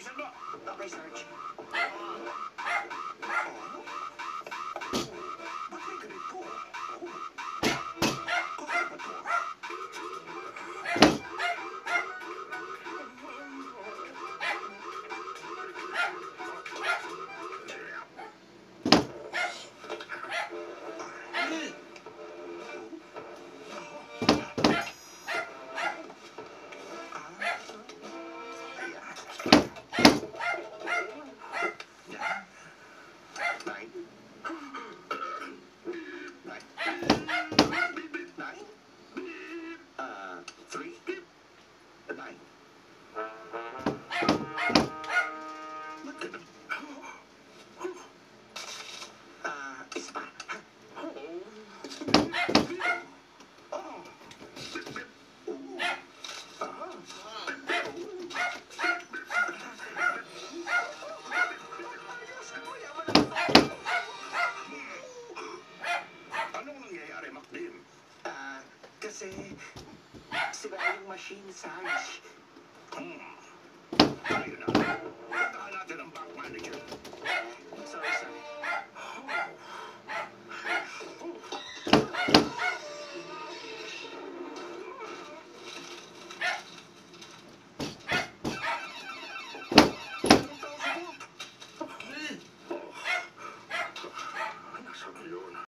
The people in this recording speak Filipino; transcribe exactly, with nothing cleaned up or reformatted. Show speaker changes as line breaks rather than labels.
Bilisan mo!
Okay, Sarge.
Ba't may ganito? Kakaiba to. Nine. Nine. Nine. Uh, three. Nine. Ba't ganun? Ah, isa pa. Oh. Oh. Ooh. Ah. Anong nangyayari, Macdim?
Ah, kasi... sira yung machine, Sarge.
Hmm. Tayo na. Puntahan natin ang Batman.